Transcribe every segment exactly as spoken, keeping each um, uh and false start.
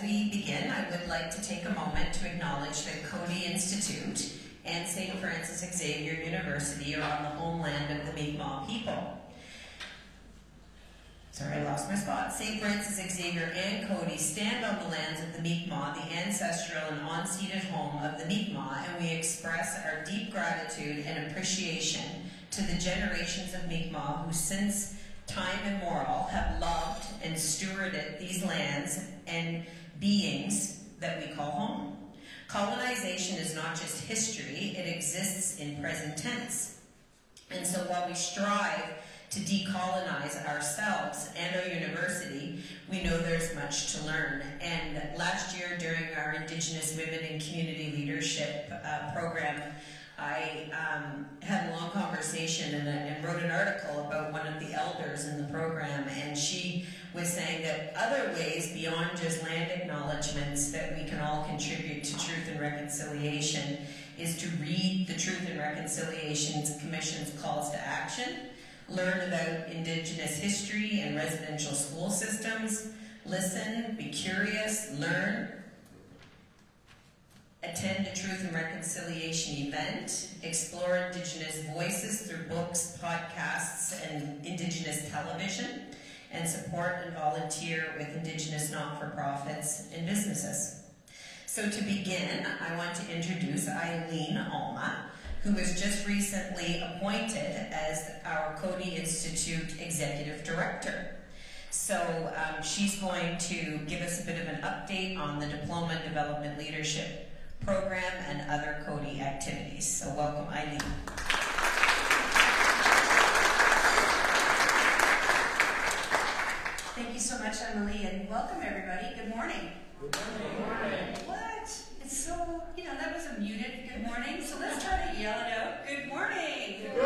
we begin, I would like to take a moment to acknowledge that Coady Institute and Saint Francis Xavier University are on the homeland of the Mi'kmaq people. Sorry, I lost my spot. Saint Francis Xavier and Coady stand on the lands of the Mi'kmaq, the ancestral and unceded home of the Mi'kmaq, and we express our deep gratitude and appreciation to the generations of Mi'kmaq who since time immemorial have loved and stewarded these lands and beings that we call home. Colonization is not just history, it exists in present tense. And so while we strive to decolonize ourselves and our university, we know there's much to learn. And last year during our Indigenous Women in Community Leadership uh, program, I um, had a long conversation and, and wrote an article about one of the elders in the program, and she was saying that other ways beyond just land acknowledgements that we can all contribute to Truth and Reconciliation is to read the Truth and Reconciliation Commission's calls to action, learn about Indigenous history and residential school systems, listen, be curious, learn, attend a Truth and Reconciliation event, explore Indigenous voices through books, podcasts, and Indigenous television, and support and volunteer with Indigenous not-for-profits and businesses. So to begin, I want to introduce Eileen Alma, who was just recently appointed as our Coady Institute Executive Director. So um, she's going to give us a bit of an update on the Diploma in Development Leadership Program and other Coady activities. So welcome, Eileen. Thank you so much, Emily, and welcome everybody. Good morning. Good morning. What? It's so, you know, that was a muted good morning, so let's try to yell it out. Good morning. Good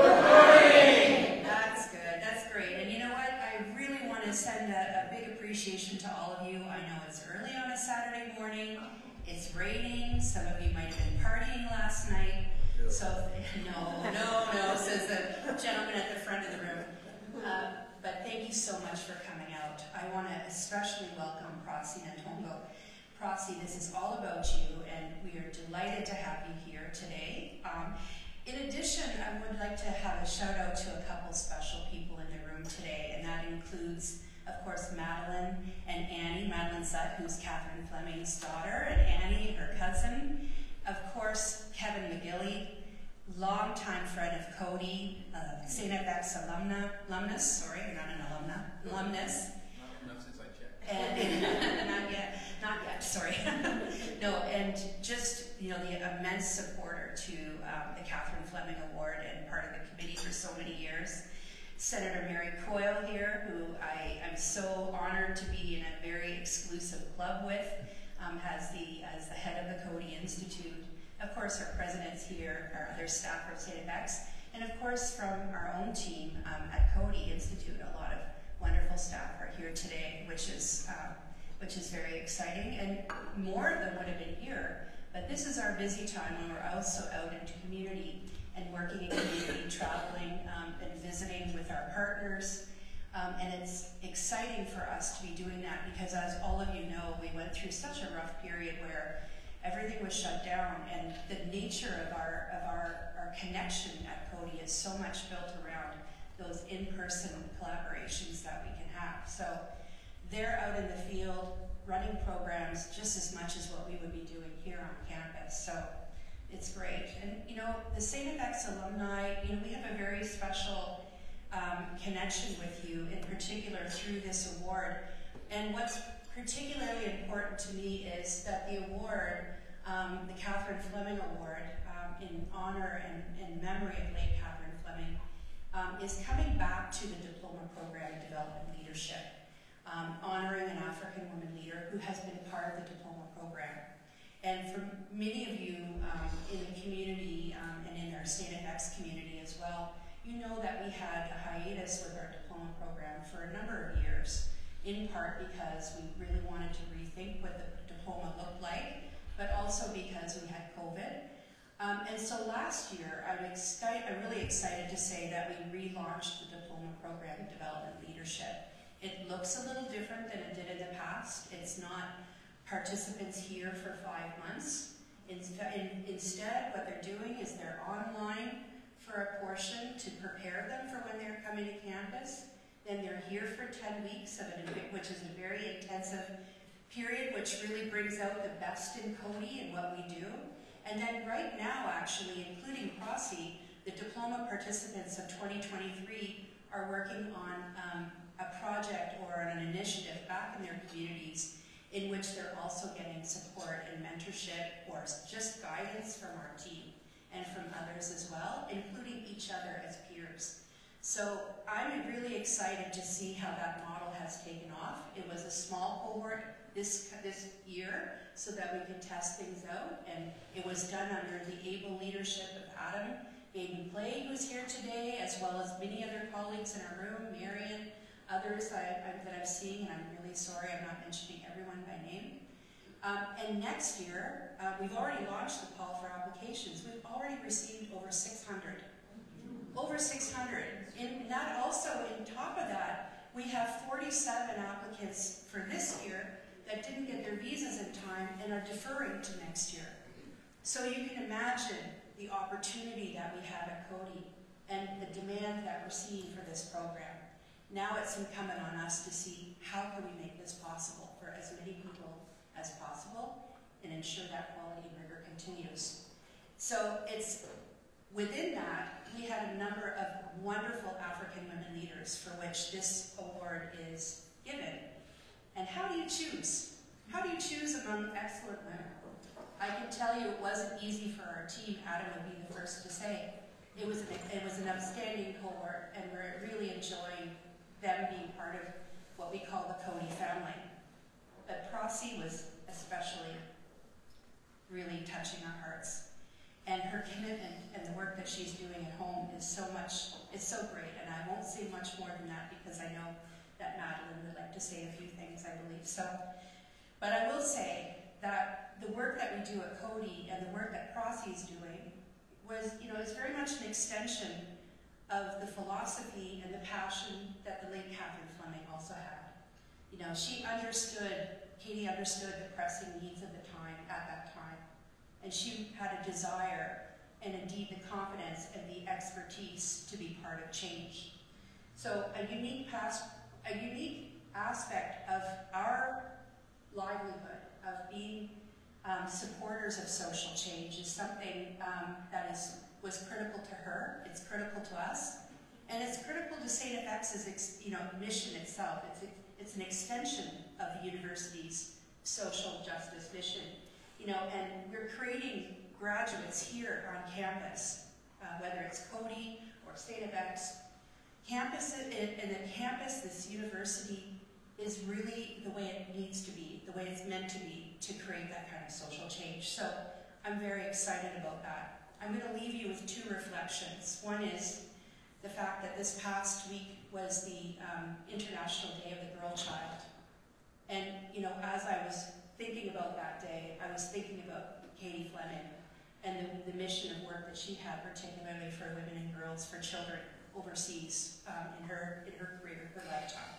morning. That's good. That's great. And you know what? I really want to send a, a big appreciation to all of you. I know it's early on a Saturday morning. It's raining. Some of you might have been partying last night. So, no, no, no, says the gentleman at the front of the room. Uh, but thank you so much for coming out. I want to especially welcome Prossy Nantongo. Prossy, this is all about you, and we are delighted to have you here today. Um, in addition, I would like to have a shout out to a couple special people in the room today, and that includes, of course, Madeline and Annie, Madeline Zutt, who's Katherine Fleming's daughter, and Annie, her cousin. Of course, Kevin McGilly, longtime friend of Coady, uh, StFX alumna, alumnus, sorry, you're not an alumna, alumnus. Not enough since I checked. And, not yet, not yet, sorry. No, and just, you know, the immense supporter to um, the Katherine Fleming Award and part of the committee for so many years. Senator Mary Coyle here, who I, I'm so honored to be in a very exclusive club with, um, as, the, as the head of the Coady Institute. Of course, our president's here, our other staff from StFX, and of course from our own team um, at Coady Institute. A lot of wonderful staff are here today, which is, uh, which is very exciting, and more than would have been here. But this is our busy time when we're also out into community and working in community, traveling um, and visiting with our partners. Um, and it's exciting for us to be doing that because, as all of you know, we went through such a rough period where everything was shut down, and the nature of our of our, our connection at Coady is so much built around those in-person collaborations that we can have. So they're out in the field running programs just as much as what we would be doing here on campus. So it's great. And you know, the StFX alumni, you know, we have a very special um, connection with you, in particular through this award. And what's particularly important to me is that the award, um, the Katherine Fleming Award, um, in honor and in memory of late Katherine Fleming, um, is coming back to the Diploma Program Development Leadership, um, honoring an African woman leader who has been part of the Diploma Program. And for many of you um, in the community um, and in our StFX community as well, you know that we had a hiatus with our diploma program for a number of years, in part because we really wanted to rethink what the diploma looked like, but also because we had COVID. Um, and so last year, I'm, excited, I'm really excited to say that we relaunched the Diploma Program Development Leadership. It looks a little different than it did in the past. It's not participants here for five months. Instead, what they're doing is they're online for a portion to prepare them for when they're coming to campus. Then they're here for ten weeks, of an, which is a very intensive period, which really brings out the best in Coady and what we do. And then right now, actually, including Prossy, the diploma participants of twenty twenty-three are working on um, a project or an initiative back in their communities in which they're also getting support and mentorship or just guidance from our team and from others as well, including each other as peers. So I'm really excited to see how that model has taken off. It was a small cohort this, this year so that we could test things out, and it was done under the able leadership of Adam Baden Play, who's here today, as well as many other colleagues in our room, Marion, others I, I, that I'm seeing, and I'm really sorry I'm not mentioning everyone by name. Um, and next year, uh, we've already launched the call for applications. We've already received over six hundred. Over six hundred. And that also, on top of that, we have forty-seven applicants for this year that didn't get their visas in time and are deferring to next year. So you can imagine the opportunity that we have at Coady and the demand that we're seeing for this program. Now it's incumbent on us to see how can we make this possible for as many people as possible and ensure that quality and rigor continues. So it's within that, we had a number of wonderful African women leaders for which this award is given. And how do you choose? How do you choose among excellent women? I can tell you it wasn't easy for our team. Adam would be the first to say. It was an, it was an outstanding cohort, and we're really enjoying them being part of what we call the Coady family. But Prossy was especially really touching our hearts. And her commitment and the work that she's doing at home is so much, is so great. And I won't say much more than that because I know that Madeline would like to say a few things, I believe. So, but I will say that the work that we do at Coady and the work that Prossy is doing was, you know, is very much an extension of the philosophy and the passion that the late Katherine Fleming also had. You know, she understood, Katie understood the pressing needs of the time at that time. And she had a desire and indeed the confidence and the expertise to be part of change. So a unique past, a unique aspect of our livelihood, of being um, supporters of social change is something um, that is, was critical to her, it's critical to us, and it's critical to StFX's you know, mission itself. It's, it's an extension of the university's social justice mission. You know, and we're creating graduates here on campus, uh, whether it's Coady or StFX. Campus, and the campus, this university, is really the way it needs to be, the way it's meant to be, to create that kind of social change. So I'm very excited about that. I'm going to leave you with two reflections. One is the fact that this past week was the um, International Day of the Girl Child. And, you know, as I was thinking about that day, I was thinking about Katie Fleming and the, the mission of work that she had, particularly for women and girls, for children overseas um, in her in her career, her lifetime.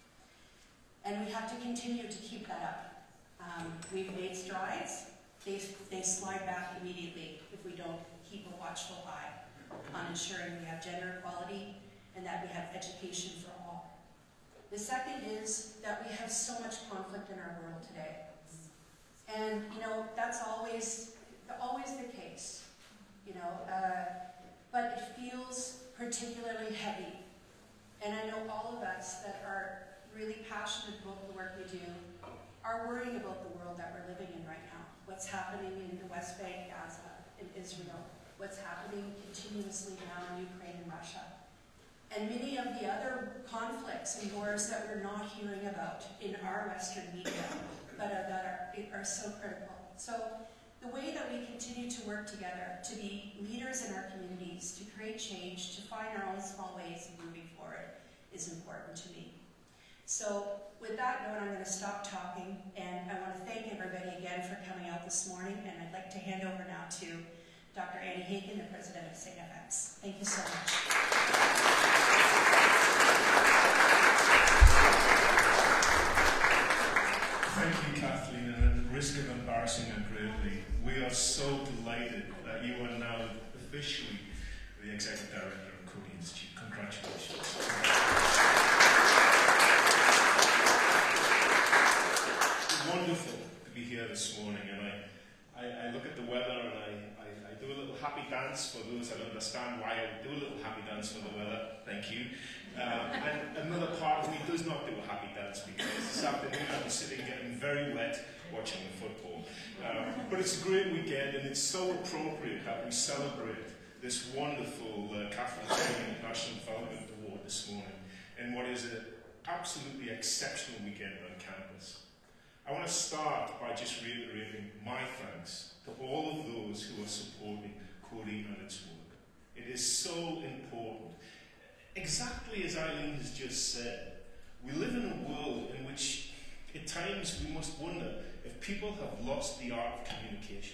And we have to continue to keep that up. Um, we've made strides. They, they slide back immediately if we don't keep a watchful eye on ensuring we have gender equality and that we have education for all. The second is that we have so much conflict in our world today. And, you know, that's always, always the case, you know, uh, but it feels particularly heavy. And I know all of us that are really passionate about the work we do are worrying about the world that we're living in right now. What's happening in the West Bank, Gaza, in Israel, what's happening continuously now in Ukraine and Russia. And many of the other conflicts and wars that we're not hearing about in our Western media, but are, that are, are so critical. So the way that we continue to work together, to be leaders in our communities, to create change, to find our own small ways of moving forward is important to me. So with that note, I'm going to stop talking, and I want to thank everybody again for coming out this morning, and I'd like to hand over now to Doctor Annie Hagen, the president of StFX. Thank you so much. Thank you, Kathleen. risk of embarrassing her greatly, we are so delighted that you are now officially the Executive Director of Coady Institute. Congratulations. It's wonderful to be here this morning, and I, I, I look at the weather and I, I, I do a little happy dance for those that understand why I do a little happy dance for the weather. Thank you. Um, and another part of me does not do a happy dance because this afternoon I'll be sitting getting very wet watching the football. Um, but it's a great weekend, and it's so appropriate that we celebrate this wonderful uh, Katherine Fleming National Development Award this morning in what is an absolutely exceptional weekend on campus. I want to start by just reiterating my thanks to all of those who are supporting Coady and its work. It is so important. Exactly as Eileen has just said, we live in a world in which at times we must wonder if people have lost the art of communication.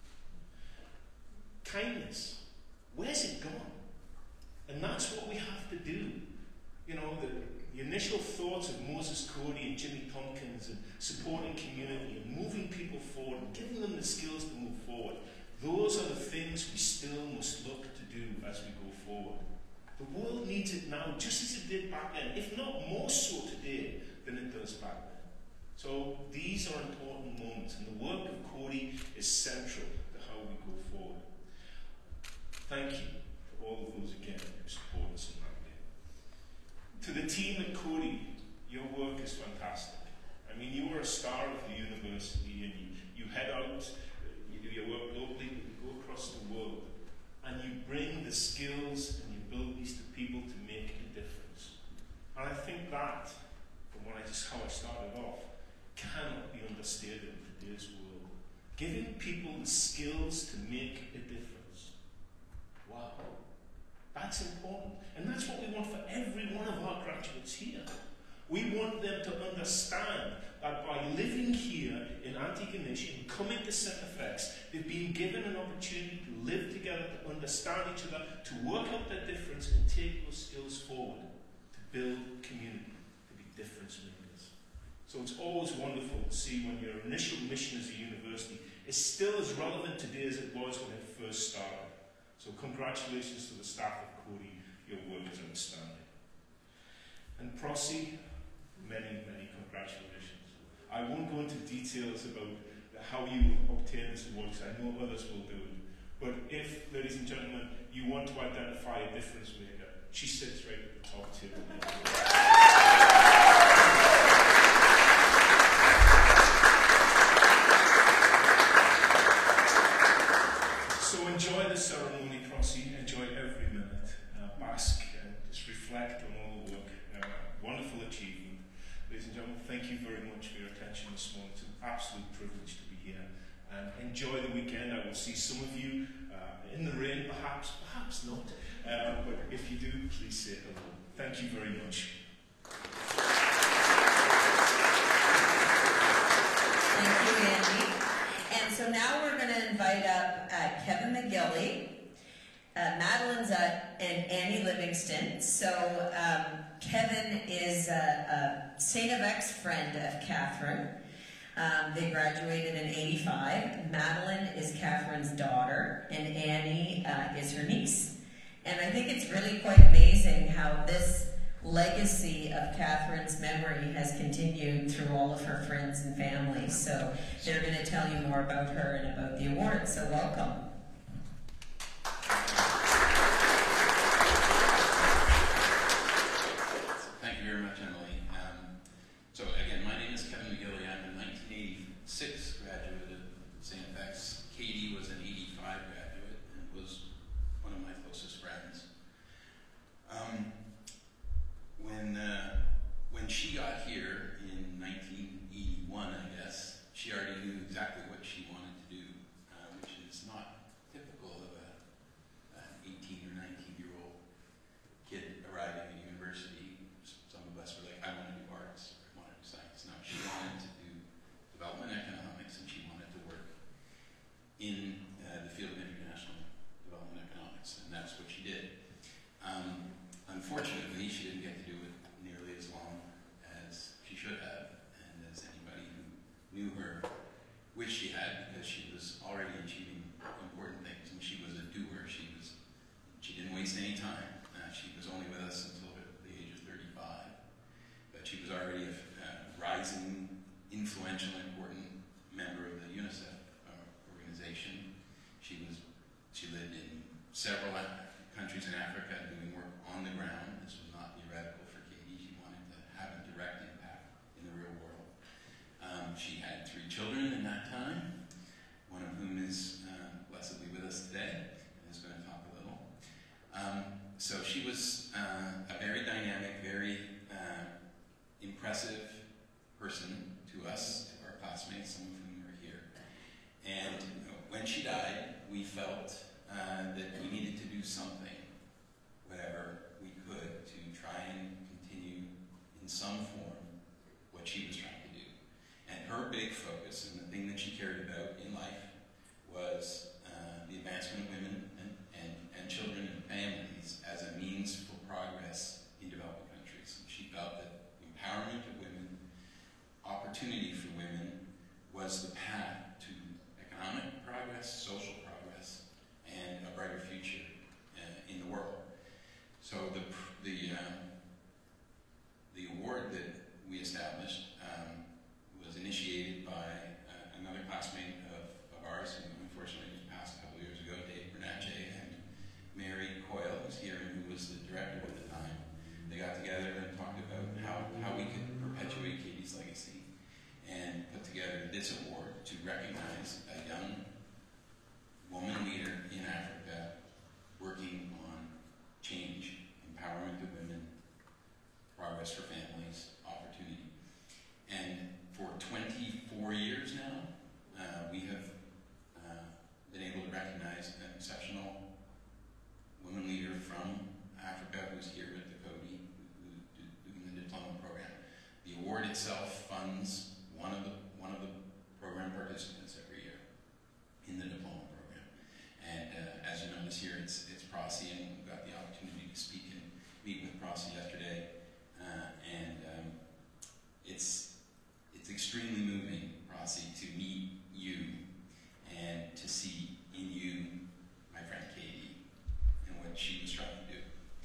Kindness, where's it gone? And that's what we have to do. You know, the, the initial thoughts of Moses Coady and Jimmy Tompkins and supporting community and moving people forward and giving them the skills to move forward, those are the things we still must look to do as we go forward. The world needs it now, just as it did back then, if not more so today than it does back then. So these are important moments, and the work of Coady is central to how we go forward. Thank you to all of those again who support us in that way. To the team at Coady, your work is fantastic. I mean, you are a star of the university, and you, you head out, you do your work locally, but you go across the world, and you bring the skills and the abilities to people to make a difference. And I think that, from what I just how I started off, cannot be understated in today's world. Giving people the skills to make a difference. Wow. That's important. And that's what we want for every one of our graduates here. We want them to understand that by living here in Antigonish and coming to StFX, they've been given an opportunity to live together, to understand each other, to work out their difference and take those skills forward, to build community, to be difference makers. So it's always wonderful to see when your initial mission as a university is still as relevant today as it was when it first started. So congratulations to the staff of Coady. Your work is outstanding. And Prossy, many, many congratulations. I won't go into details about how you obtain this award, because I know others will do it. But if, ladies and gentlemen, you want to identify a difference maker, she sits right at the top table. So enjoy the ceremony, Prossy. Enjoy every minute. Uh, bask and just reflect on all the work. Uh, wonderful achievement. Ladies and gentlemen, thank you very much for your attention this morning. It's an absolute privilege to be here. And enjoy the weekend. I will see some of you uh, in the rain, perhaps, perhaps not. Uh, but if you do, please say hello. Thank you very much. Thank you, Andy. And so now we're going to invite up uh, Kevin McGilly, uh, Madeline Zutt and Annie Livingstone. So um, Kevin is a, a StFX friend of Katherine. Um, they graduated in eighty-five. Madeline is Katherine's daughter, and Annie uh, is her niece. And I think it's really quite amazing how this legacy of Katherine's memory has continued through all of her friends and family. So they're going to tell you more about her and about the award. So welcome. Thank you very much, Emily. Um, so again, my name is Kevin McGilly. I'm a nineteen eighty-six graduate of StFX. Katie was an eighty-five graduate and was one of my closest friends. Um, when uh, when she got here in nineteen eighty-one, I guess, she already knew exactly what she wanted to do, uh, which is not member of the UNICEF uh, organization. She was she lived in several countries in Africa doing work on the ground. This was not theoretical for Katie. She wanted to have a direct impact in the real world. Um, she had three children in that time, one of whom is uh, blessedly with us today and is going to talk a little. Um, so she was uh, a very dynamic, very uh, impressive person to us, to our classmates, some of whom are here. And when she died, we felt uh, that we needed to do something, whatever we could, to try and continue in some form what she was trying to do. And her big focus, and the thing that she cared about in life, was uh, the advancement of women and, and, and children and families as a means for progress in developing countries. And she felt that empowerment of women, opportunity for women, was the path to economic progress, social progress, and a brighter future uh, in the world. So the the um, the award that we established um, was initiated by uh, another classmate of, of ours, who unfortunately just passed a couple years ago, Dave Bernatche, and Mary Coyle, who's here and who was the director at the time. They got together and talked about how, how we could perpetuate Katie's legacy and put together this award to recognize a young woman leader in Africa working on change, empowerment of women, progress for families, opportunity. And for twenty-four years now, uh, we have uh, been able to recognize an exceptional woman leader from Africa who's here at the Coady, who, who, doing the diploma program. The award itself funds one of the one of the program participants every year in the diploma program. And uh, as you notice here, it's it's Prossy, and we got the opportunity to speak and meet with Prossy yesterday, uh, and um, it's it's extremely moving, Prossy, to meet you and to see in you my friend Katie and what she was trying to do.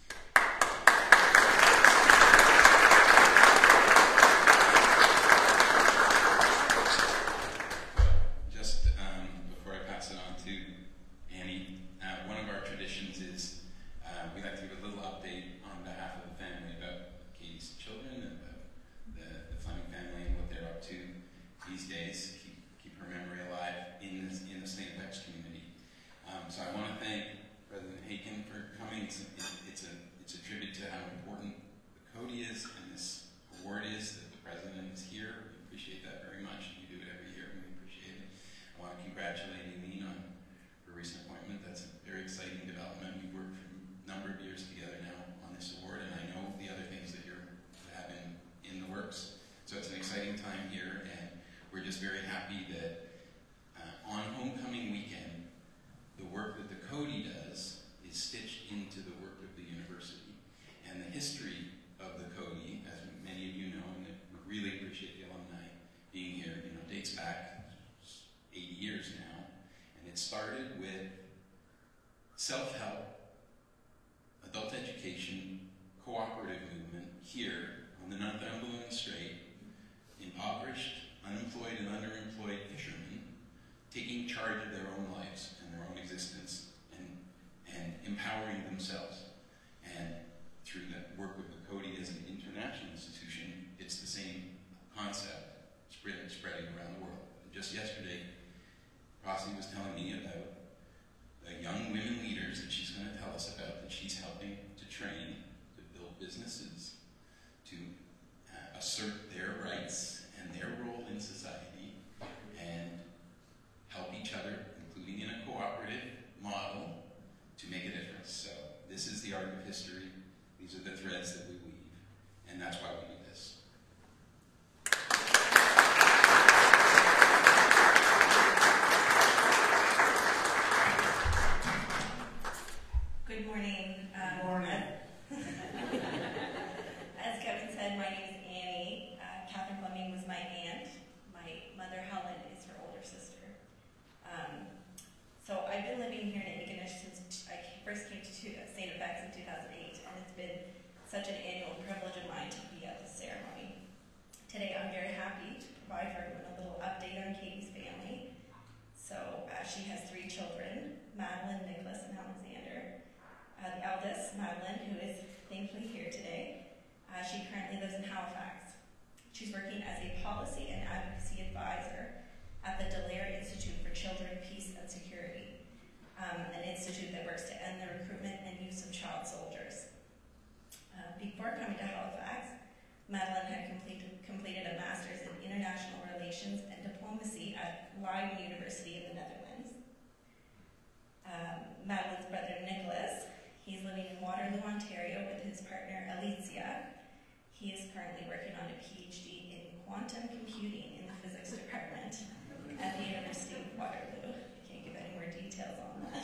Just um, before I pass it on to Annie, uh, one of our traditions is uh, we like to give a little update on behalf of the family about Katie's children and about the, the Fleming family and what they're up to these days. Keep, keep her memory alive in this, in the StFX community. Um, so I want to thank President Haken for coming. It's a, it, it's a it's a tribute to how important the Coady is and this award is that the president is here. We appreciate that very much. You do it every year, and we appreciate it. I want to congratulate Eileen on her recent appointment. That's a very exciting development. We've worked for a number of years together now on this award, and I know the other things that you're having in the works. So it's an exciting time here, and we're just very happy that uh, on homecoming weekend, the work that the Coady does is stitched into the work of the university. And the history of the Coady, as many of you know, and we really appreciate the alumni being here, you know, dates back eighty years now. And it started with self-help, adult education, cooperative movement here on the Nantongo Strait, impoverished, unemployed, and underemployed fishermen taking charge of their own lives and their own existence and, and empowering themselves. And through the work with the Coady as an international institution, it's the same concept spread, spreading around the world. And just yesterday, Prossy was telling me about the young women leaders that she's going to tell us about, that she's helping to train to build businesses, to uh, assert their rights and their role in society, and help each other, including in a cooperative model, to make a difference. So this is the art of history. These are the threads that we weave, and that's why we do this. Good morning. Um, Good morning. As Kevin said, my name is Annie. Uh, Katherine Fleming she has three children, Madeline, Nicholas, and Alexander. Uh, the eldest, Madeline, who is thankfully here today, uh, she currently lives in Halifax. She's working as a policy and advocacy advisor at the Dallaire Institute for Children, Peace and Security, um, an institute that works to end the recruitment and use of child soldiers. Uh, before coming to Halifax, Madeline had completed, completed a master's in international relations and diplomacy at Leiden University in the Netherlands. Um, Madeline's brother Nicholas, he's living in Waterloo, Ontario with his partner Alicia. He is currently working on a PhD in quantum computing in the physics department at the University of Waterloo. I can't give any more details on that.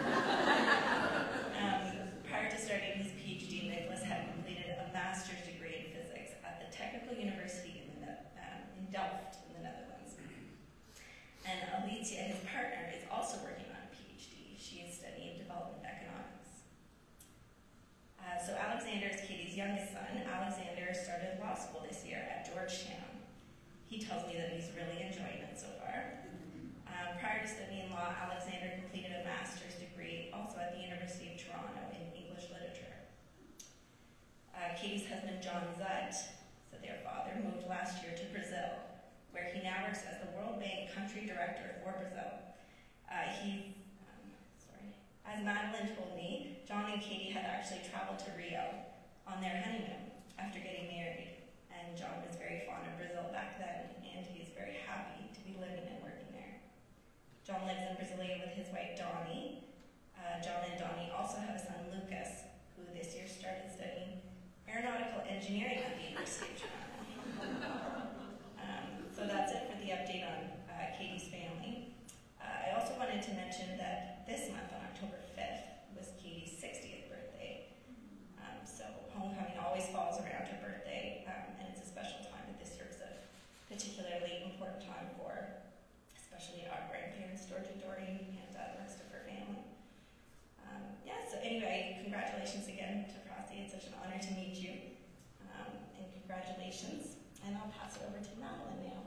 um, prior to starting his PhD, Nicholas had completed a master's degree in physics at the Technical University in, the, um, in Delft in the Netherlands. And Alicia, his partner, is also working on a PhD. She is studying development economics. Uh, so Alexander is Katie's youngest son. Alexander started law school this year at Georgetown. He tells me that he's really enjoying it so far. Uh, prior to studying law, Alexander completed a master's degree also at the University of Toronto in English literature. Uh, Katie's husband, John Zutt, so their father, moved last year to Brazil, where he now works as the World Bank Country Director for Brazil. Uh, he, um, sorry, as Madeline told me, John and Katie had actually traveled to Rio on their honeymoon after getting married, and John was very fond of Brazil back then, and he is very happy to be living and working there. John lives in Brasilia with his wife, Donnie. Uh, John and Donnie also have a son, Lucas, who this year started studying aeronautical engineering at the University of Toronto. um, so that's it for the update on uh, Katie's family. Uh, I also wanted to mention that this month, on October fifth, was Katie's sixtieth birthday. Um, so homecoming always falls around her birthday, um, and it's a special time, but this year was a particularly important time for her, especially our grandparents, George and Doreen, and uh, the rest of her family. Um, yeah, so anyway, congratulations again to Prossy. It's such an honor to meet you. Um, and congratulations. And I'll pass it over to Madeline now.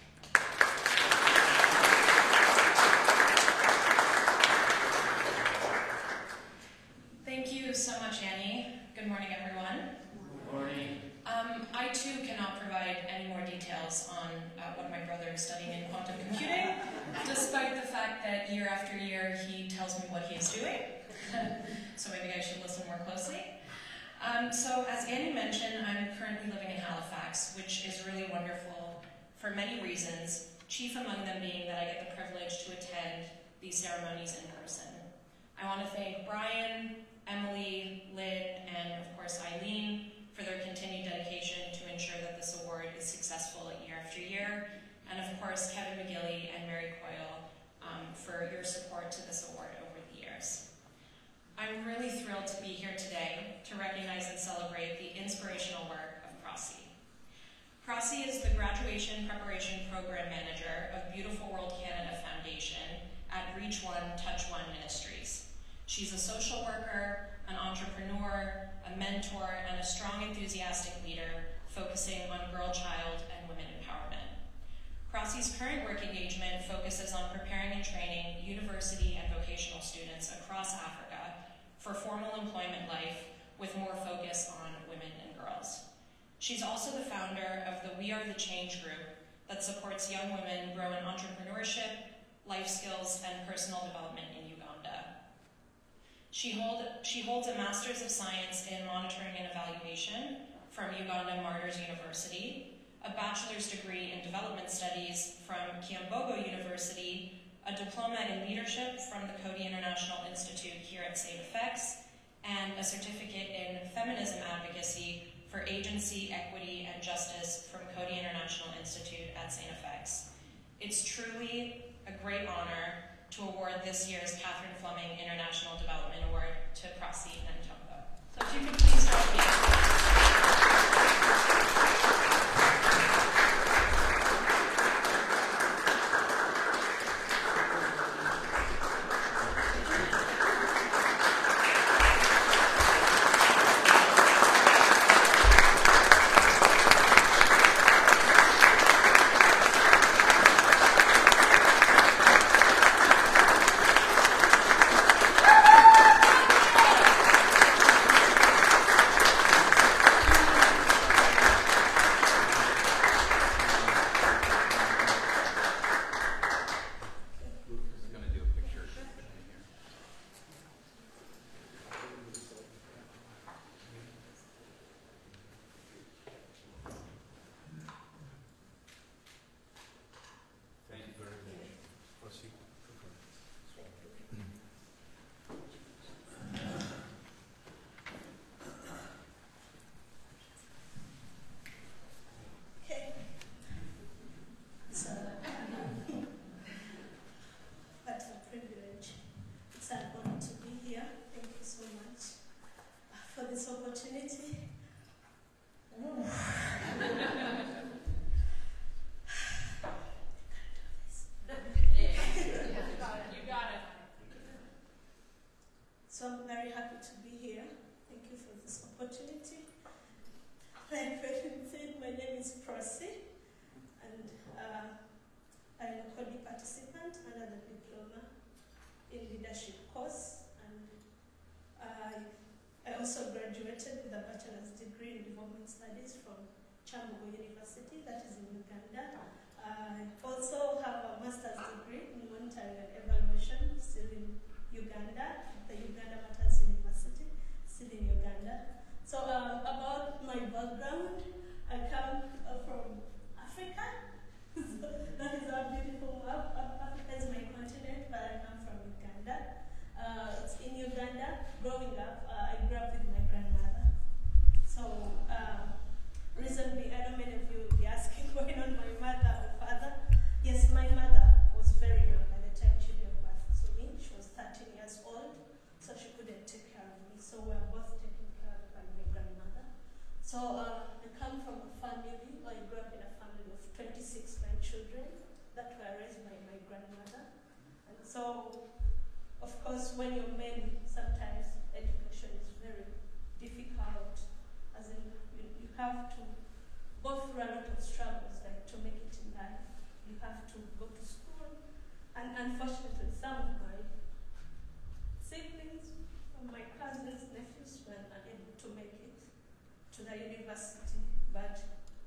Thank you so much, Annie. Good morning, everyone. Good morning. Um, I too cannot provide any more details on uh, what my brother is studying in quantum computing, despite the fact that year after year he tells me what he is doing. So maybe I should listen more closely. Um, so as Annie mentioned, I'm currently living in Halifax, which is really wonderful for many reasons, chief among them being that I get the privilege to attend these ceremonies in person. I want to thank Brian, Emily, Lyd, and of course Eileen for their continued dedication to ensure that this award is successful year after year, and of course Kevin McGilly and Mary Coyle um, for your support to this award over the years. I'm really thrilled to be here today to recognize and celebrate the inspirational work of Prossy. Prossy is the Graduation Preparation Program Manager of Beautiful World Canada Foundation at Reach One, Touch One Ministries. She's a social worker, an entrepreneur, a mentor, and a strong, enthusiastic leader focusing on girl, child, and women empowerment. Prossy's current work engagement focuses on preparing and training university and vocational students across Africa for formal employment life with more focus on women and girls. She's also the founder of the We Are the Change group that supports young women grow in entrepreneurship, life skills, and personal development in Uganda. She, hold, she holds a Master's of Science in Monitoring and Evaluation from Uganda Martyrs University, a bachelor's degree in Development Studies from Kiambogo University, a diploma in leadership from the Coady International Institute here at StFX, and a certificate in feminism advocacy for agency, equity, and justice from Coady International Institute at StFX. It's truly a great honor to award this year's Katherine Fleming International Development Award to Prossy Nantongo. So if you could please join me. Chambugo University, that is in Uganda. I also have a master's degree in monitoring and evaluation, still in Uganda, at the Uganda Matters University, still in Uganda. So um, about my background, I come uh, from Africa. So that is our beautiful map. Africa is my continent, but I come from Uganda. Uh, it's in Uganda. Growing up, uh, I grew up with my grandmother. So um, recently, I know many of you will be asking why not my mother or father. Yes, my mother was very young by the time she gave birth to me. She was thirteen years old, so she couldn't take care of me. So we are both taken care of by my grandmother. So uh, I come from a family, I grew up in a family of twenty-six grandchildren that were raised by my grandmother. And so, of course, when you're many, sometimes education is very difficult, as in you, you have to go through a lot of struggles, like to make it in life. You have to go to school, and unfortunately, some of my siblings, my cousins, nephews were unable to make it to the university, but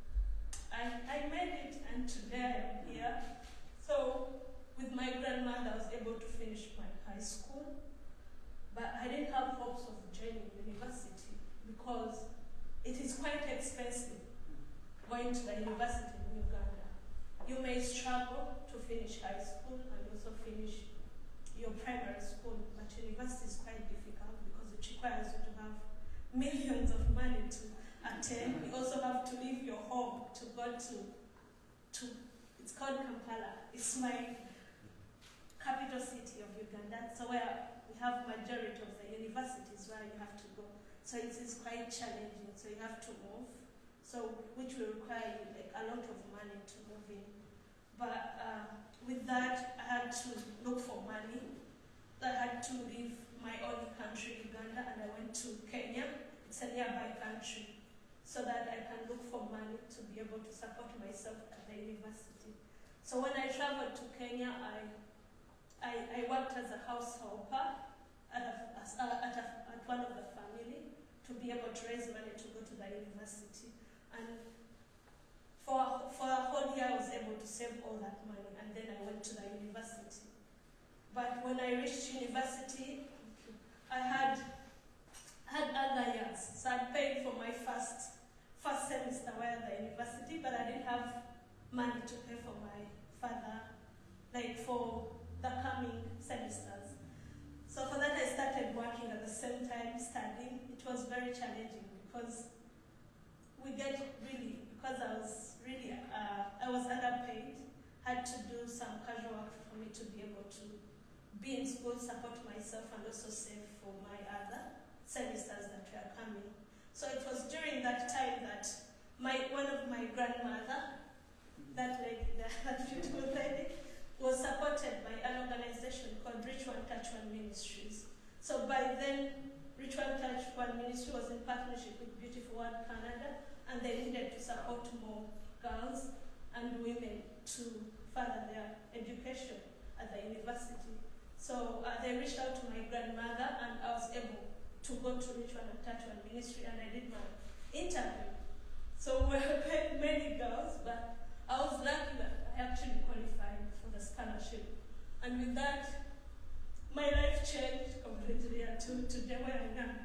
I, I made it, and today I'm here. So with my grandmother, I was able to finish my high school, but I didn't have hopes of joining university because it is quite expensive going to the university in Uganda. You may struggle to finish high school and also finish your primary school, but university is quite difficult because it requires you to have millions of money to attend. You also have to leave your home to go to, to it's called Kampala. It's my capital city of Uganda. So where we have majority of the universities where you have to go. So it is quite challenging. So you have to move. So which will require you like a lot of money to move in. But uh, with that, I had to look for money. I had to leave my own country, Uganda, and I went to Kenya. It's a nearby country, so that I can look for money to be able to support myself at the university. So when I traveled to Kenya, I I, I worked as a house helper at, a, as a, at, a, at one of the family to be able to raise money to go to the university. And for, for a whole year, I was able to save all that money, and then I went to the university. But when I reached university, I had had other years. So I paid for my first first semester while at the university, but I didn't have money to pay for my father, like for the coming semesters. So for that, I started working at the same time studying. It was very challenging because we get really, because I was really, uh, I was underpaid, had to do some casual work for me to be able to be in school, support myself, and also save for my other semesters that were coming. So it was during that time that my one of my grandmother, that lady, that beautiful lady, was supported by an organization called Reach One Touch One Ministries. So by then, Reach One Touch One Ministry was in partnership with Beautiful World Canada, and they needed to support more girls and women to further their education at the university. So uh, they reached out to my grandmother, and I was able to go to Reach One Touch One Ministry, and I did my interview. So we had many girls, but I was lucky that I actually qualified for the scholarship. And with that, my life changed completely until today where I am.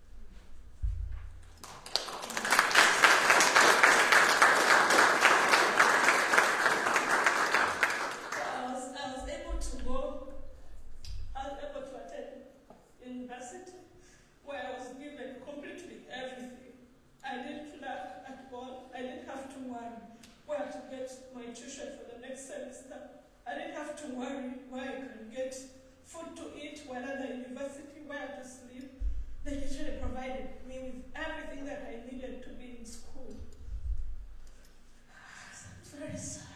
I was, I was able to go, I was able to attend university where I was given completely everything. I didn't lack at all. I didn't have to worry where to get my tuition for the next semester. I didn't have to worry where I can get food to eat while at the university, where to sleep. They literally provided me with everything that I needed to be in school. I'm very sorry.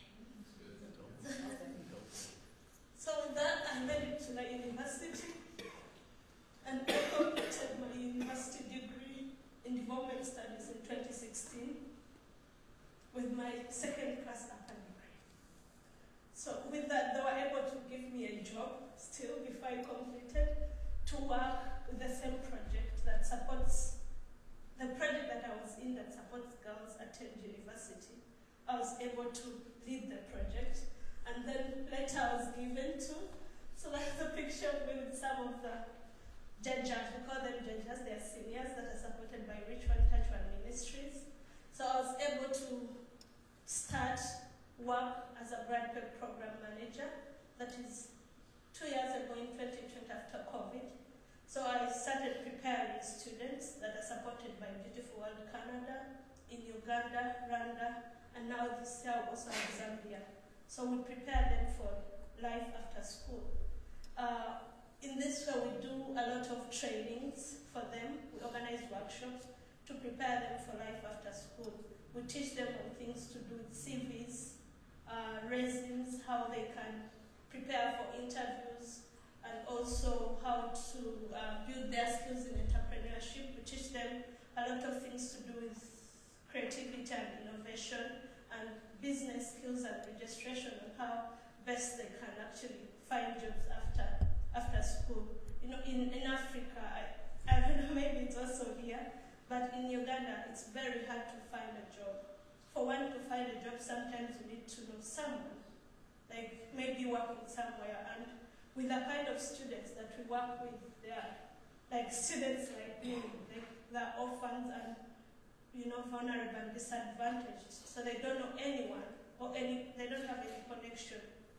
So with that, I made it to the university, and I completed my university degree in development studies in twenty sixteen with my second class upper degree. So with that, they were able to give me a job still before I completed to work with the same project that supports the the project that I was in that supports girls attend university, I was able to lead the project. And then later I was given to, so like the picture of me with some of the judges, we call them judges, they are seniors that are supported by Richmond Touch One Ministries. So I was able to start work as a graduate program manager. That is two years ago in twenty twenty after COVID. So I started preparing students that are supported by Beautiful World Canada, in Uganda, Rwanda, and now this year also in Zambia. So we prepare them for life after school. Uh, in this way we do a lot of trainings for them. We organize workshops to prepare them for life after school. We teach them on things to do with C Vs, uh, resumes, how they can prepare for interviews, and also how to uh, build their skills in entrepreneurship. We teach them a lot of things to do with creativity and innovation, and business skills and registration, on how best they can actually find jobs after after school. You know, in, in Africa, I, I don't know, maybe it's also here, but in Uganda, it's very hard to find a job. For one to find a job, sometimes you need to know someone, like maybe working somewhere. And with the kind of students that we work with, they are like students like me, like they're orphans and, you know, vulnerable and disadvantaged. So they don't know anyone, or any, they don't have any connection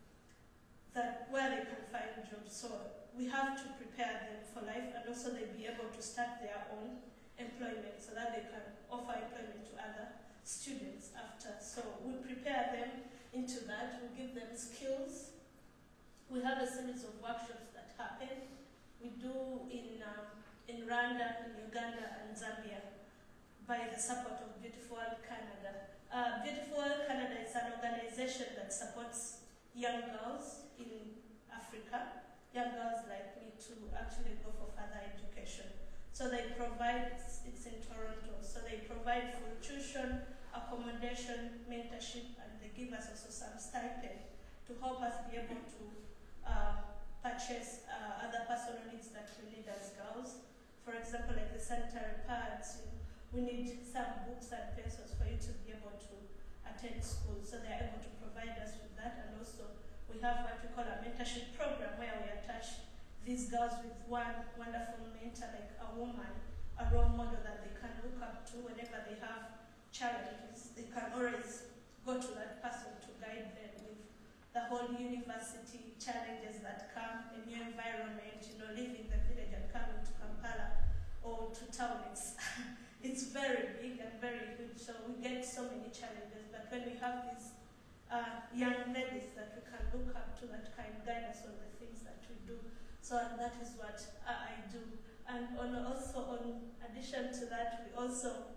that where they can find jobs. So we have to prepare them for life, and also they be able to start their own employment so that they can offer employment to other students after. So we prepare them into that, we give them skills. We have a series of workshops that happen. We do in, um, in Rwanda, in Uganda and Zambia by the support of Beautiful World Canada. Uh, Beautiful World Canada is an organization that supports young girls in Africa, young girls like me, to actually go for further education. So they provide, it's in Toronto, so they provide full tuition, accommodation, mentorship, and they give us also some stipend to help us be able to uh, purchase uh, other personal needs that we need as girls. For example, like the sanitary pads, you know, we need some books and pencils for you to be able to attend school. So they are able to provide us with that. And also we have what we call a mentorship program, where we attach these girls with one wonderful mentor, like a woman, a role model that they can look up to whenever they have challenges. They can always go to that person to guide them with the whole university challenges that come, a new environment, you know, leaving the village and coming to Kampala or to town. It's, it's very big and very huge, so we get so many challenges. But when we have these uh, young ladies that we can look up to, that can guide us on the things that we do. So that is what uh, I do. And on, also, in addition to that, we also,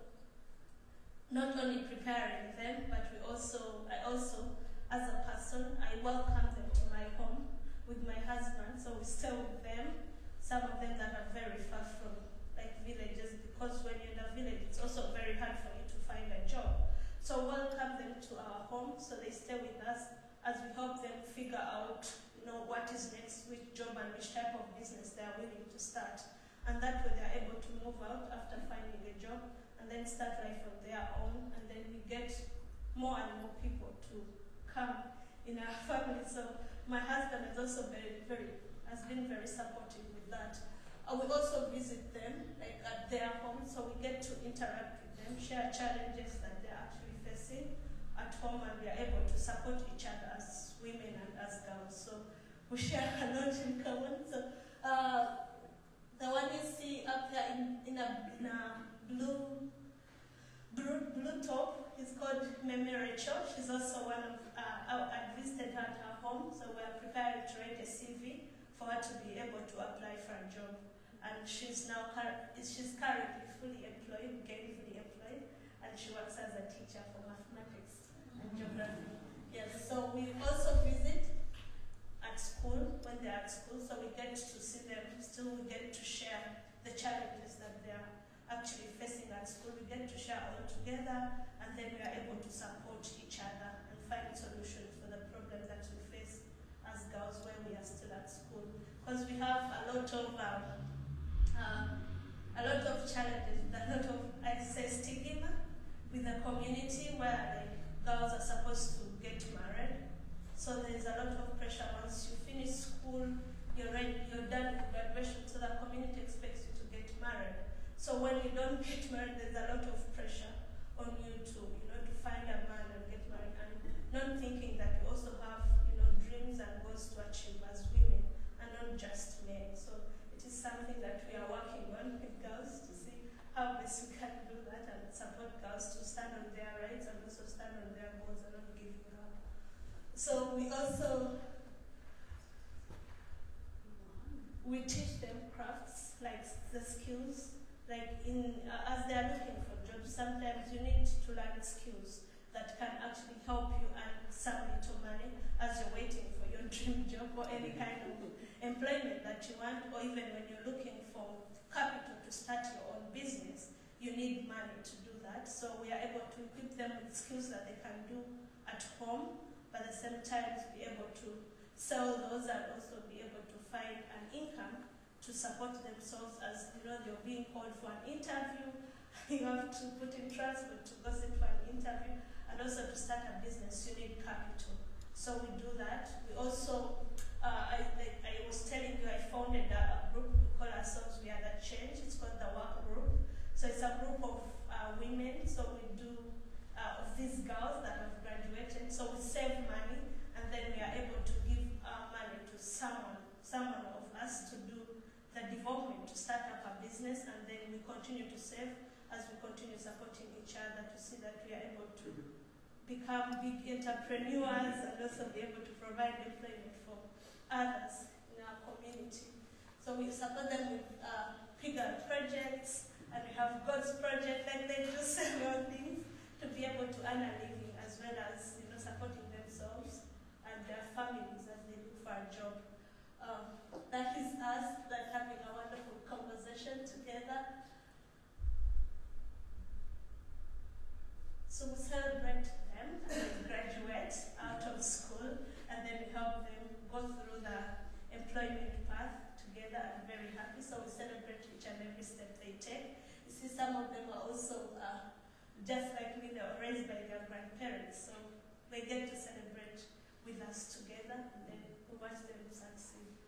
not only preparing them, but we also, I also, as a person, I welcome them to my home with my husband, so we stay with them. Some of them that are very far from like villages, because when you're in a village, it's also very hard for you to find a job. So welcome them to our home, so they stay with us as we help them figure out, you know, what is next, which job and which type of business they are willing to start. And that way they are able to move out after finding a job and then start life on their own, and then we get more and more people to come in our family. So my husband has also very, very, has been very supportive with that. Uh, we also visit them, like at their home, so we get to interact with them, share challenges that they're actually facing at home, and we are able to support each other as women and as girls. So we share a lot in common. So uh, the one you see up there in, in, a, in a blue, blue blue top is called Meme Rachel. She's also one of uh, our, I visited her at her home, so we are preparing to write a C V for her to be able to apply for a job. And she's now she's currently fully employed, gainfully employed, and she works as a teacher for mathematics and geography. Yes, so we also visit at school when they're at school, so we get to see them. Still, we get to share the challenges that they're actually facing at school. We get to share all together, and then we are able to support each other and find solutions for the problem that we face as girls when we are still at school. Because we have a lot of um, uh, a lot of challenges, a lot of, I'd say, stigma with the community where like, girls are supposed to get married. So there's a lot of pressure once you finish school, you're ready, you're done with graduation, so the community expects you to get married. So when you don't get married, there's a lot of pressure on you to, you know, to find a man and get married, and not thinking that we also have, you know, dreams and goals to achieve as women, and not just men. So it is something that we are working on with girls to see how best we can do that and support girls to stand on their rights and also stand on their goals and not giving up. So we also we teach them crafts, like the skills, like in uh, as they are looking for jobs. Sometimes you need to learn skills that can actually help you earn some little money as you're waiting for your dream job or any kind of employment that you want, or even when you're looking for capital to start your own business, you need money to do that. So we are able to equip them with skills that they can do at home, but at the same time be able to sell those and also be able to find an income to support themselves, as you know they're being called for an interview. You have to put in transport to go sit for an interview, and also to start a business you need capital. So we do that. We also, uh, I, like I was telling you, I founded a, a group. We call ourselves We Are the Change. It's called the Work Group. So it's a group of uh, women. So we do uh, of these girls that have graduated. So we save money, and then we are able to give our money to someone, someone of us to do the development, to start up a business, and then we continue to save as we continue supporting each other to see that we are able to become big entrepreneurs and also be able to provide employment for others in our community. So we support them with uh, bigger projects, and we have God's project, like they do several things to be able to earn a living, as well as, you know, supporting themselves and their families as they look for a job. Um, that is us, like having a wonderful conversation together. So we celebrate them as they graduate out of school, and then we help them go through the employment path together, and very happy. So we celebrate each and every step they take. You see, some of them are also, uh, just like me, they were raised by their grandparents, so they get to celebrate with us together, and then we watch them succeed.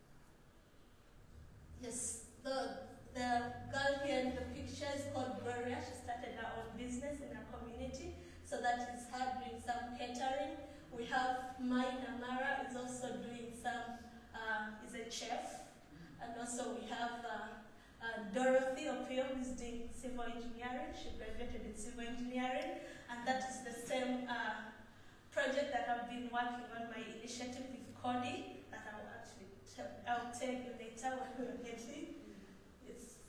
Yes, the, the girl here in the picture is called Gloria. She started her own business in her community, so that is her doing some catering. We have Mai Namara is also doing some, uh, is a chef, and also we have uh, uh, Dorothy Opio, who is doing civil engineering. She graduated in civil engineering, and that is the same uh, project that I've been working on, my initiative with Coady, that I will actually tell, I'll tell you later when we're getting. Yes.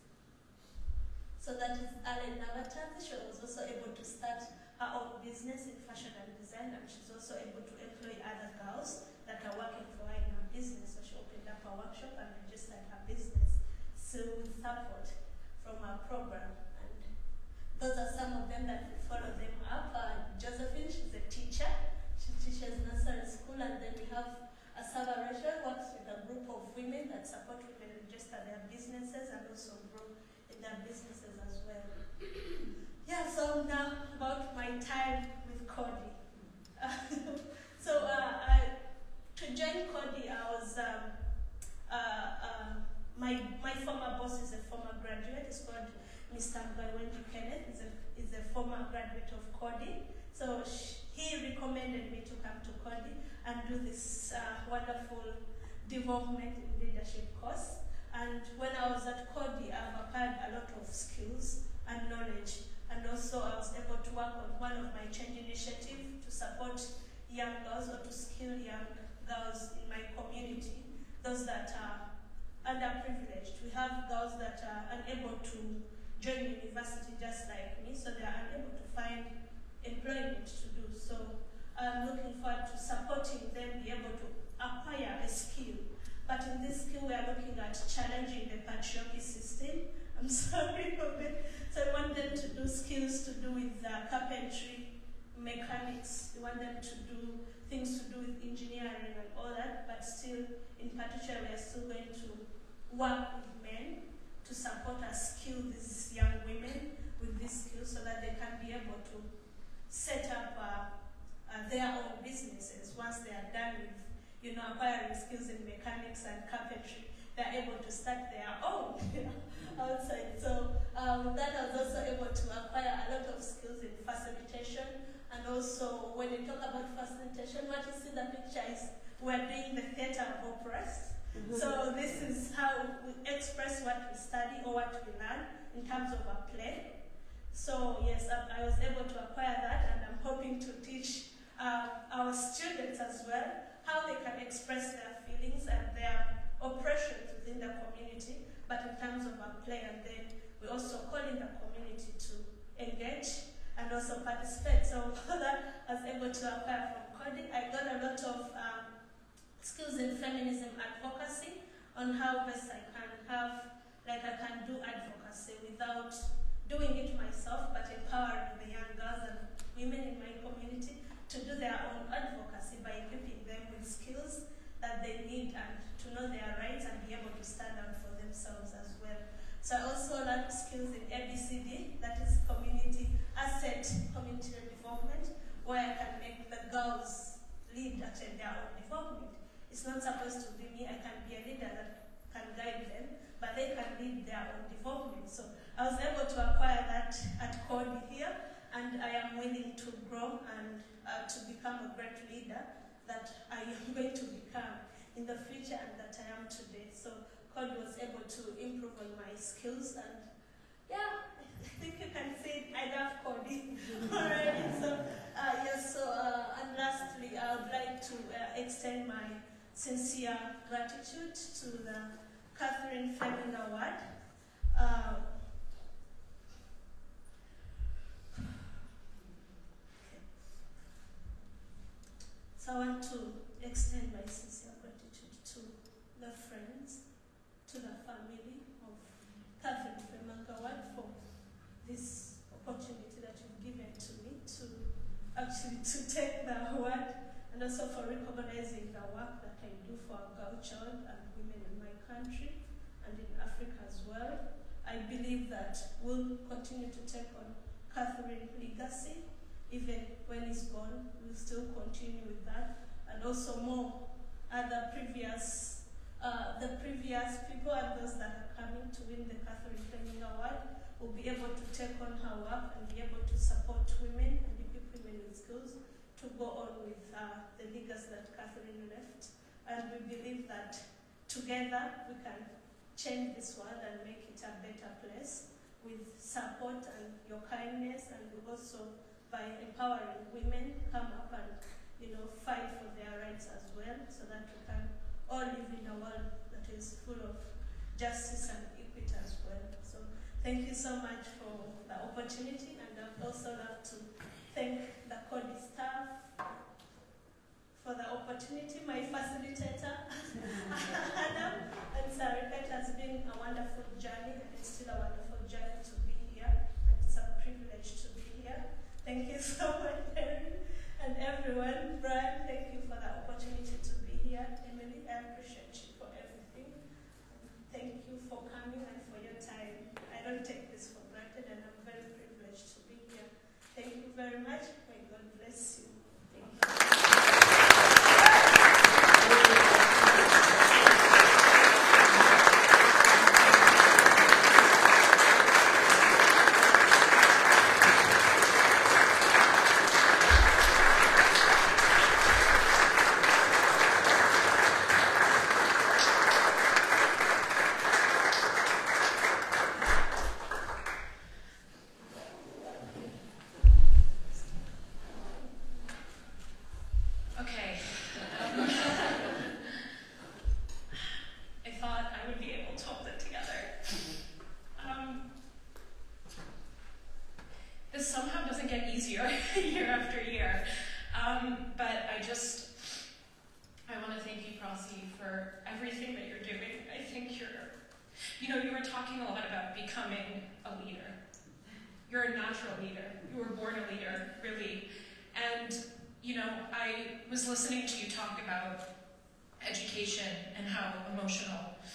So that is Allen Navatanzi. She was also able to start her own business in fashion and design, and she's also able to employ other girls that are working for her in her business. So she opened up a workshop and registered her business, so with support from our program. And those are some of them that we follow them up. Uh, Josephine, she's a teacher. She teaches nursery school, and then we have Asaba Rachel, works with a group of women that support women register their businesses and also grow in their businesses as well. Yeah, so now about my time with Coady. Uh, so uh, I, to join Coady, I was, um, uh, uh, my, my former boss is a former graduate. It's called Mister Mbawenji Kenneth. He's a, he's a former graduate of Coady. So she, he recommended me to come to Coady and do this uh, wonderful development in leadership course. And when I was at Coady, I've acquired a lot of skills and knowledge. And also I was able to work on one of my change initiatives to support young girls, or to skill young girls in my community, those that are underprivileged. We have girls that are unable to join university just like me, so they are unable to find employment to do. So I'm looking forward to supporting them be able to acquire a skill. But in this skill, we are looking at challenging the patriarchy system. I'm sorry for it. So I want them to do skills to do with uh, carpentry, mechanics. We want them to do things to do with engineering and all that, but still, in particular, we are still going to work with men to support and skill these young women with these skills so that they can be able to set up uh, uh, their own businesses once they are done with, you know, acquiring skills in mechanics and carpentry. They're able to start their own outside. So um, that I was also able to acquire a lot of skills in facilitation. And also, when you talk about facilitation, what you see in the picture is we're doing the theater of operas. Mm-hmm. So this is how we express what we study or what we learn in terms of a play. So yes, I, I was able to acquire that, and I'm hoping to teach uh, our students as well how they can express their feelings and their oppressions within the community, but in terms of a play. And then we also call in the community to engage and also participate. So that I was able to acquire from Coady. I got a lot of um, skills in feminism advocacy on how best I can have, like I can do advocacy without doing it myself, but empowering the young girls and women in my community to do their own advocacy by equipping them with skills that they need and to know their rights and be able to stand up for themselves as well. So I also learned skills in A B C D, that is community asset, community development, where I can make the girls lead at their own development. It's not supposed to be me, I can be a leader that can guide them, but they can lead their own development. So I was able to acquire that at Coady here, and I am willing to grow and uh, to become a great leader that I am going to become in the future and that I am today. So Coady was able to improve on my skills, and yeah, I think you can say I love Coady already. So uh, yes, so uh, and lastly, I would like to uh, extend my sincere gratitude to the Katherine Fleming Award. Uh, So I want to extend my sincere gratitude to the friends, to the family of Katherine Fleming Award for this opportunity that you've given to me to actually to take the award, and also for recognizing the work that I do for our girl child and women in my country and in Africa as well. I believe that we'll continue to take on Katherine's legacy. Even when he's gone, we'll still continue with that. And also more other previous, uh, the previous people and those that are coming to win the Katherine Fleming Award will be able to take on her work and be able to support women and equip women with skills to go on with uh, the legacy that Katherine left. And we believe that together we can change this world and make it a better place with support and your kindness, and also by empowering women, come up and, you know, fight for their rights as well, so that we can all live in a world that is full of justice and equity as well. So thank you so much for the opportunity, and I'd also love to thank the Coady staff for the opportunity, my facilitator, Adam, and Sarah. It has been a wonderful journey, and it's still a wonderful journey to be here, and it's a privilege to be here. Thank you so much, Erin, and everyone. Brian, thank you for the opportunity to be here. Emily, I appreciate you for everything. Thank you for coming and for your time. I don't take this for granted, and I'm very privileged to be here. Thank you very much. May God bless you. Thank you. year after year. Um, but I just, I want to thank you, Prossy, for everything that you're doing. I think you're, you know, you were talking a lot about becoming a leader. You're a natural leader. You were born a leader, really. And, you know, I was listening to you talk about education and how emotional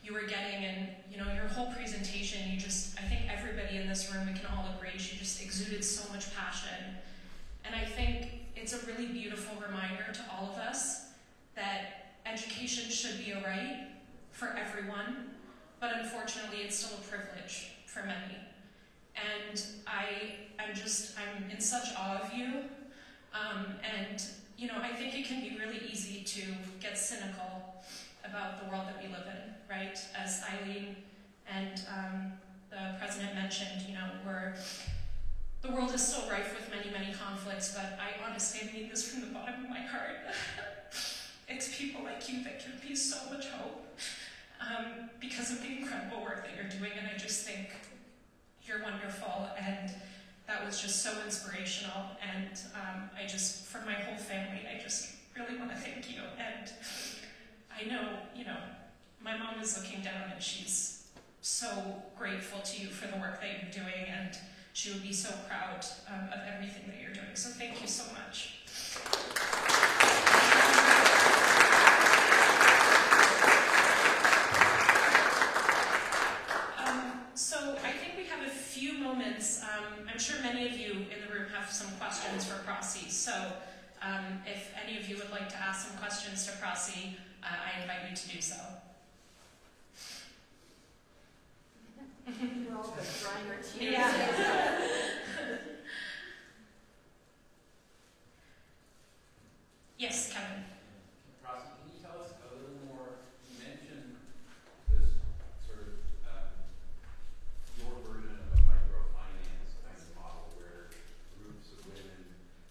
you were getting, and you know, your whole presentation, you just, I think everybody in this room, we can all agree, she just exuded so much passion. And I think it's a really beautiful reminder to all of us that education should be a right for everyone, but unfortunately it's still a privilege for many. And I am just, I'm in such awe of you. Um, and, you know, I think it can be really easy to get cynical about the world that we live in, right? As Eileen and um, the president mentioned, you know, we're, the world is so rife with many, many conflicts, but I honestly mean this from the bottom of my heart. It's people like you that give me so much hope um, because of the incredible work that you're doing, and I just think you're wonderful, and that was just so inspirational, and um, I just, for my whole family, I just really want to thank you, and I know, you know, my mom is looking down and she's so grateful to you for the work that you're doing, and she would be so proud um, of everything that you're doing, so thank you so much. So I think we have a few moments. Um, I'm sure many of you in the room have some questions for Prossy. So um, if any of you would like to ask some questions to Prossy, uh, I invite you to do so. We're all just drying our tears. Yeah. Yes, Kevin. Prossy, can you tell us a little more? You mentioned this sort of uh, your version of a microfinance kind of model where groups of women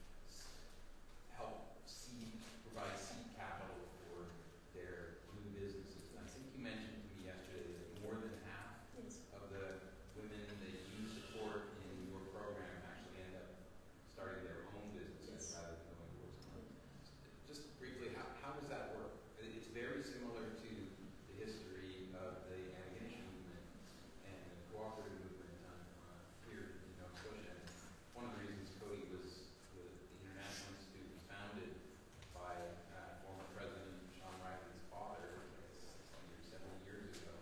help seed, provide seed capital for their new businesses. And I think you mentioned to me yesterday that more than half of the women that you support in your program actually end up starting their own businesses rather than going towards money. Just briefly, how, how does that work? It's very similar to the history of the ammunition movement and the cooperative movement on, uh, here in Nova Scotia. And one of the reasons Coady was, the, the International Institute was founded by uh, former President Sean Riley's father, sixty or seventy years ago.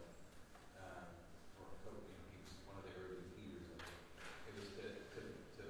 Um, or Coady, you know, he was one of the early leaders of it. It was to, to, to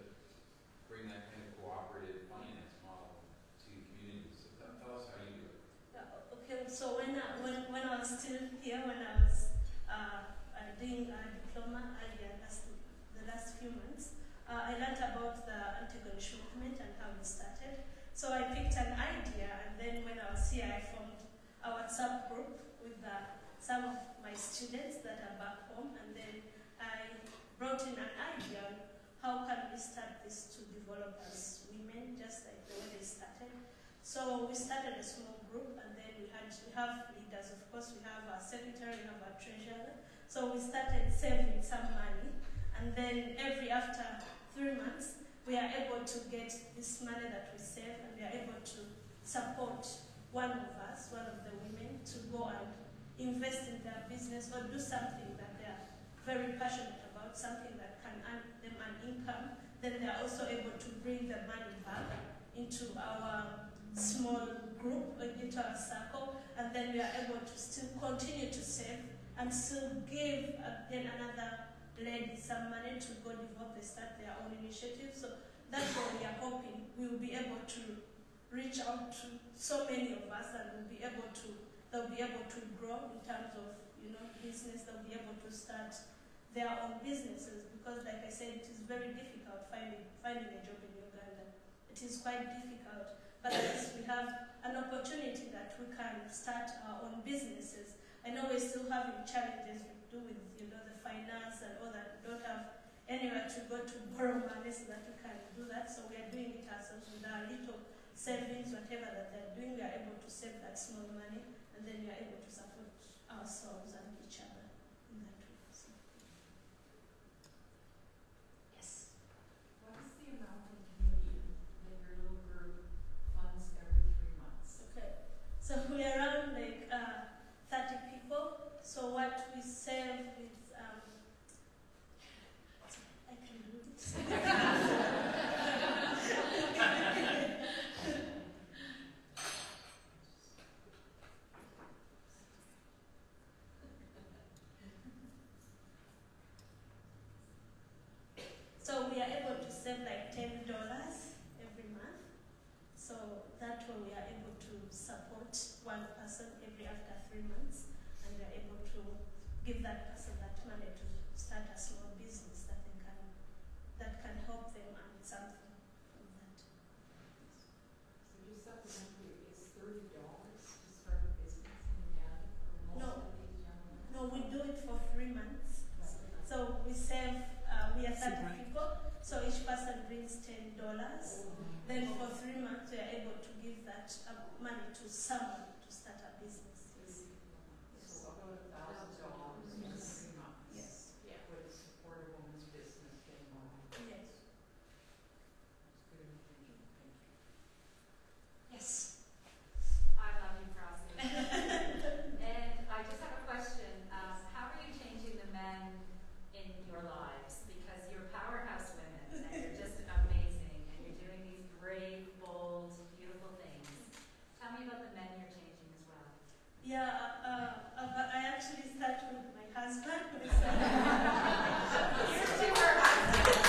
bring that kind of cooperative finance model to communities. So tell, tell us how you do it. Uh, okay, so when I, when, when I was still here, when I was uh, uh, doing a diploma earlier last, the last few months, uh, I learned about the anti-gunnish movement and how it started. So I picked an idea, and then when I was here, I formed a WhatsApp group with uh, some of my students that are back home, and then I brought in an idea on how can we start this to develop as women, just like the way they started. So we started a small group, and then we had we have leaders, of course. We have our secretary, we have our treasurer. So we started saving some money, and then every after three months, we are able to get this money that we save, and we are able to support one of us, one of the women, to go and invest in their business or do something that they are very passionate about, something that can earn them an income. Then they are also able to bring the money back into our small group, into our circle, and then we are able to still continue to save and still give again another lady some money to go develop, they start their own initiatives. So that's what we are hoping. We will be able to reach out to so many of us, and we'll be able to, they'll be able to grow in terms of, you know, business. They'll be able to start their own businesses, because like I said, it is very difficult finding, finding a job in Uganda. It is quite difficult, but at least we have an opportunity that we can start our own businesses. I know we're still having challenges to do with, you know, the finance and all that. We don't have anywhere to go to borrow money so that we can do that. So we are doing it ourselves with our little savings, whatever that they're doing. We are able to save that small money, and then we are able to support ourselves and each other in that way. So. Yes. What is the amount in Canadian that your little group funds every three months? Okay. So we are around like uh, thirty people. So what we save is, um, I can do it. one person every after three months, and we are able to give that person that money to start a small business that they can that can help them earn something from that. So you supplementary is thirty dollars to start a business in Uganda for most No. of these young women? No, we do it for three months. Right. So we save, uh, we are thirty people, so each person brings ten dollars. Then for three months we are able to give that uh, money to someone to start a business. Yes. So about a thousand dollars for three months. Yes. Yeah. Would support a woman's business getting on. Yes. That's good information. Thank you. Yes. I love you, Prossy. And I just have a question. Um, how are you changing the men in your lives? Because you're powerhouse women, and you're just amazing, and you're doing these brave, bold, beautiful things. Tell me about the men you're changing as well. Yeah, uh, uh, but I actually start with my husband. Here's to her husband.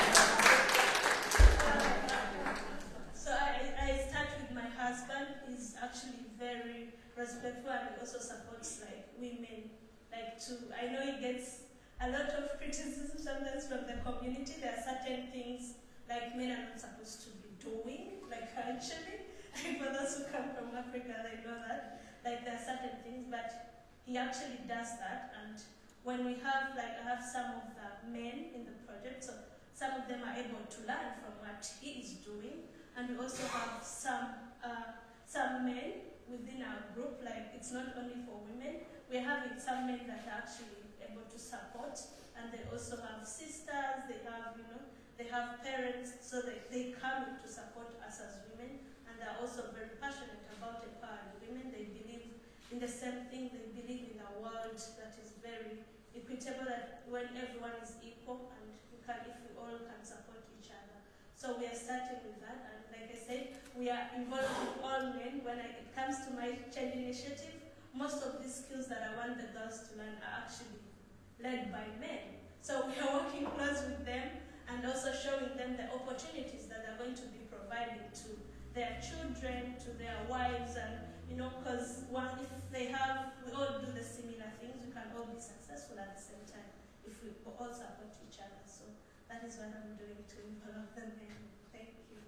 So I, I start with my husband. He's actually very respectful and he also supports like women. Like to, I know he gets a lot of criticism sometimes from the community. There are certain things like men are not supposed to be doing, like culturally. Like for those who come from Africa, they know that. Like there are certain things, but he actually does that. And when we have, like I have some of the men in the project, so some of them are able to learn from what he is doing. And we also have some uh, some men within our group, like it's not only for women. We're having some men that are actually able to support, and they also have sisters, they have, you know, they have parents, so they, they come in to support us as women, and they're also very passionate about empowering women. They believe in the same thing, they believe in a world that is very equitable, that when everyone is equal, and we can, if we all can support each other. So we are starting with that, and like I said, we are involved with all men. When I, it comes to my change initiative, most of these skills that I want the girls to learn are actually led by men. So we are working close with them and also showing them the opportunities that they're going to be providing to their children, to their wives, and you know, because one, if they have, we all do the similar things, we can all be successful at the same time if we all support each other. So that is what I'm doing to involve the men. Thank you.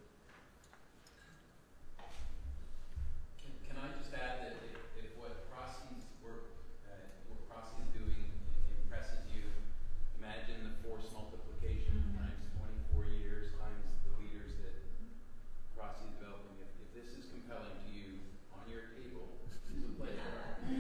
Can, can I just add that if, if what Prossy's work, uh, what Prossy is doing impresses you, imagine the force multiplication times twenty-four years times the leaders that Prossy is developing. If, if this is compelling to you, on your table is a pleasure.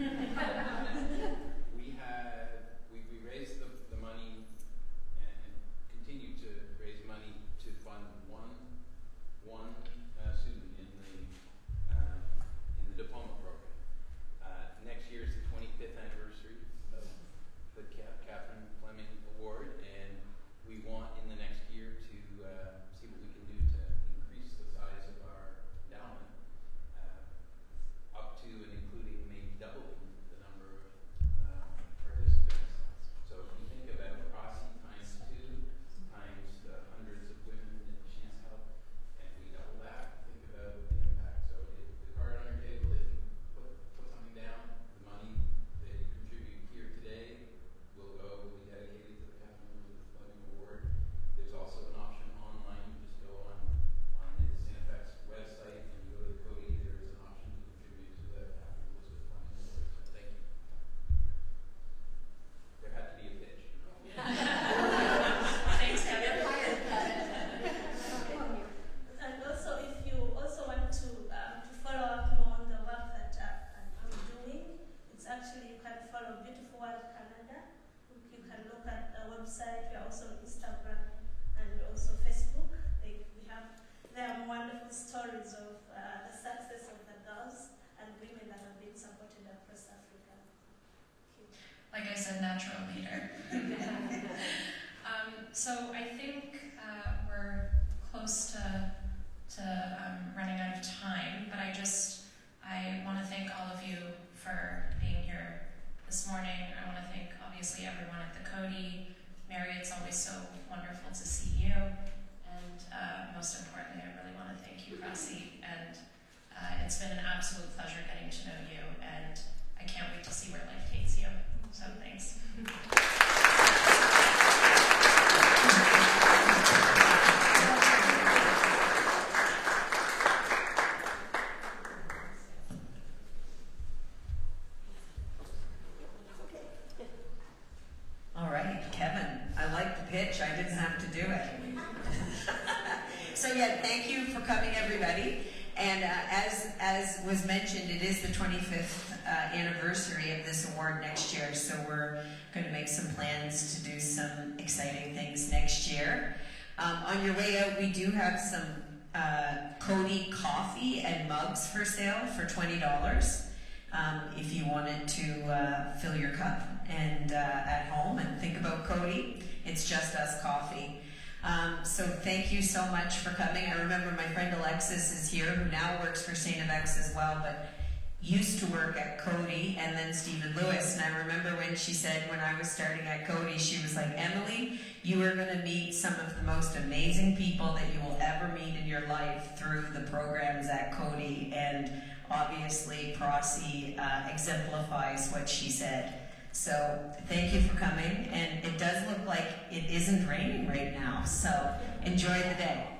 we have, we, we raised the, the money and continue to raise money to fund one one uh, student in the uh, in the diploma program. Uh, next year is the twenty-fifth anniversary of the Katherine Fleming Award, and we want in the next year to uh, see what we can do to increase the size of our endowment uh, up to and including maybe doubling the number of uh, participants. So if you think about Prossy times two times the hundreds of women that she's helped, and we double that, think about the impact. So if the card on your table, if you put, put something down, the money that you contribute here today will go, will be dedicated to the Katherine Fleming Award. There's also an option online. You just go on on the StFX website and you go to Coady. There is an option to contribute to the Katherine Fleming Award. So thank you. There had to be a pitch. Thanks, Kevin. And also, if you also want to um, to follow up more on the work that uh, I'm doing, it's actually you can follow Beautiful World Canada. You can look at the website. We are also on Instagram and also Facebook. Like we have, there are wonderful stories of uh, the success of the girls and women that have been supported across Africa. Like I said, natural leader. um, so I think uh, we're close to to um, running out of time, but I just I want to thank all of you for being here this morning. I want to thank obviously everyone at the Coady. Mary, it's always so wonderful to see you, and uh, most importantly, I really want to thank you, Prossy, and uh, it's It's been an absolute pleasure getting to know you, and I can't wait to see where life takes you. So thanks. All right, Kevin, I like the pitch. I didn't have to do it. So yeah, thank you for coming, everybody. And uh, as as was mentioned, it is the twenty-fifth uh, anniversary of this award next year. So we're going to make some plans to do some exciting things next year. Um, on your way out, we do have some uh, Coady coffee and mugs for sale for twenty dollars. Um, if you wanted to uh, fill your cup and uh, at home and think about Coady, it's just us coffee. Um, so thank you so much for coming. I remember my friend Alexis is here, who now works for StFX as well, but used to work at Coady and then Stephen Lewis. And I remember when she said when I was starting at Coady, she was like, Emily, you are going to meet some of the most amazing people that you will ever meet in your life through the programs at Coady. And obviously Prossy uh, exemplifies what she said. So thank you for coming, and it does look like it isn't raining right now, so enjoy the day.